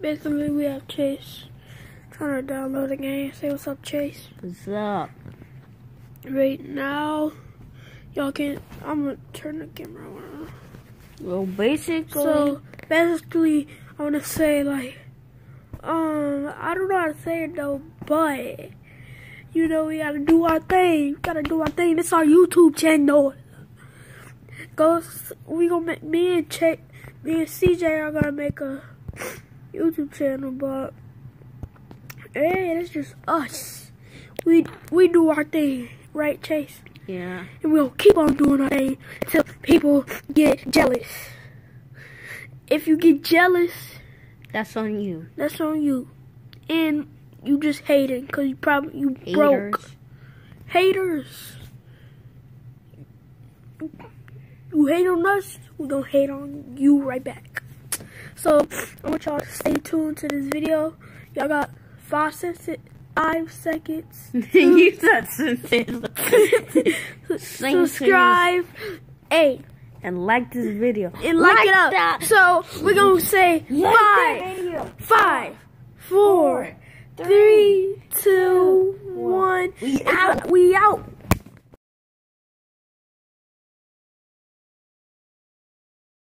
Basically, we have Chase trying to download the game. Say what's up, Chase. What's up? Right now, y'all can't. I'm gonna turn the camera on. Well, basically, I wanna say like, I don't know how to say it though, but you know we gotta do our thing. We gotta do our thing. This is our YouTube channel. We gonna make me and CJ are gonna make a YouTube channel, but hey, it's just us. We do our thing, right, Chase? yeah. And we'll keep on doing our thing until people get jealous. If you get jealous, That's on you. that's on you. And you just hating because you broke. Haters. You hate on us, we're gonna hate on you right back. So I want y'all to stay tuned to this video. Y'all got 5 seconds. You said something. Subscribe. Hey. And like this video. And like it up. That. So we're gonna say 5, 4, 3, 2, 1. We out.